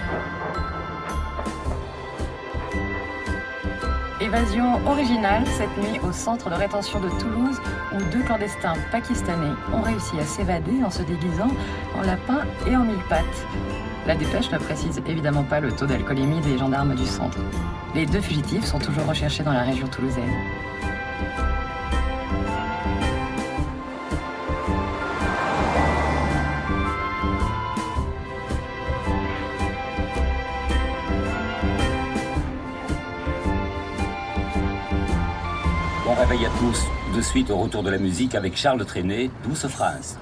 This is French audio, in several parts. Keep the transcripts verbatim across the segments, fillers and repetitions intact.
Évasion originale cette nuit au centre de rétention de Toulouse où deux clandestins pakistanais ont réussi à s'évader en se déguisant en lapin et en mille pattes. La dépêche ne précise évidemment pas le taux d'alcoolémie des gendarmes du centre. Les deux fugitifs sont toujours recherchés dans la région toulousaine. Bon réveil à tous. De suite au retour de la musique avec Charles Trenet, Douce France.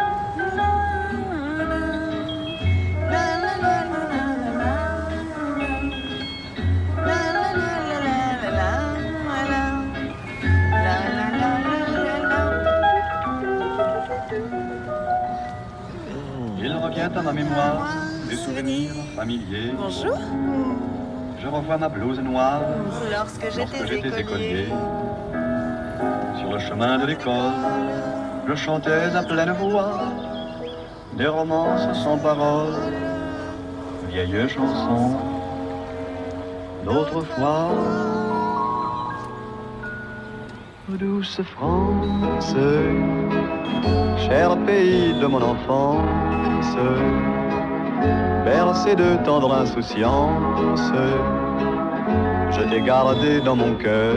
Il revient à ma mémoire des souvenirs familiers. Bonjour. Je revois ma blouse noire Lorsque j'étais écolier. écolier. Sur le chemin de l'école, je chantais à pleine voix des romances sans paroles, vieilles chansons d'autrefois. Douce France, cher pays de mon enfance, bercé de tendre insouciance, je t'ai gardé dans mon cœur.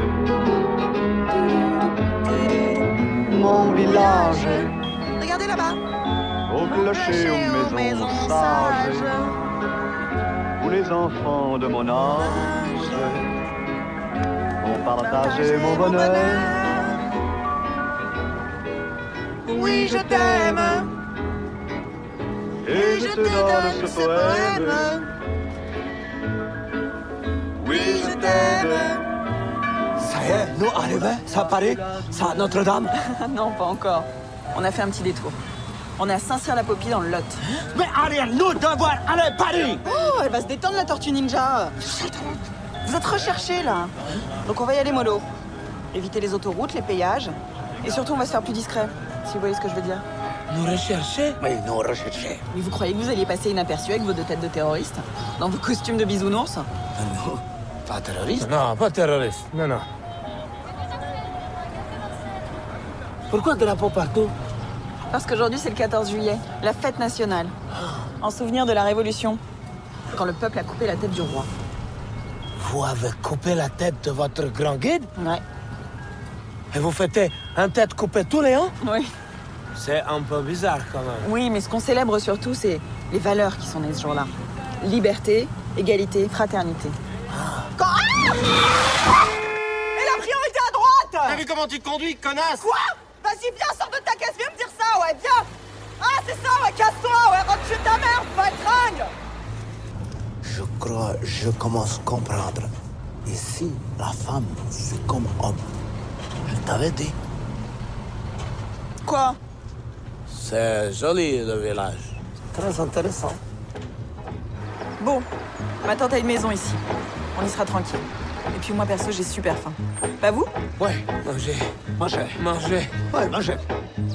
Mon village, Regardez là-bas. au clocher, aux maisons sages, où les enfants de mon âge ont partagé mon bonheur. Oui, je t'aime. Et je te donne ce poème. Oui, je t'aime. Ça y est, nous arrivons, ça Paris, ça Notre-Dame. Non, pas encore. On a fait un petit détour. On est à Saint-Cyr-la-Popie dans le Lot. Mais Ariel, nous devons aller à Paris. Oh, elle va se détendre la tortue ninja. Vous êtes recherchés là. Donc on va y aller mollo. Éviter les autoroutes, les péages. Et surtout, on va se faire plus discret. Si vous voyez ce que je veux dire. Nous rechercher? Oui, nous rechercher. Mais vous croyez que vous alliez passer inaperçu avec vos deux têtes de terroristes? Dans vos costumes de bisounours? Non, pas terroriste. Non, pas terroriste. Non, non. Pourquoi drapeau partout? Parce qu'aujourd'hui, c'est le quatorze juillet, la fête nationale. En souvenir de la Révolution, quand le peuple a coupé la tête du roi. Vous avez coupé la tête de votre grand guide? Ouais. Et vous fêtez un tête coupée tous les ans? Oui. C'est un peu bizarre quand même. Oui, mais ce qu'on célèbre surtout, c'est les valeurs qui sont nées ce jour-là. Liberté, égalité, fraternité. Quand... Ah Et la priorité à droite! T'as vu comment tu te conduis, connasse? Quoi? Vas-y, viens, sors de ta caisse, viens me dire ça, ouais, viens! Ah, c'est ça, ouais, casse-toi, ouais, rentre chez ta mère, va être ringue! Je crois, je commence à comprendre. Ici, la femme, c'est comme homme. Je t'avais dit. Quoi? C'est joli le village. Très intéressant. Bon, ma tante a une maison ici. On y sera tranquille. Et puis moi, perso, j'ai super faim. Pas vous? Ouais, manger. Manger. Manger. Ouais, manger.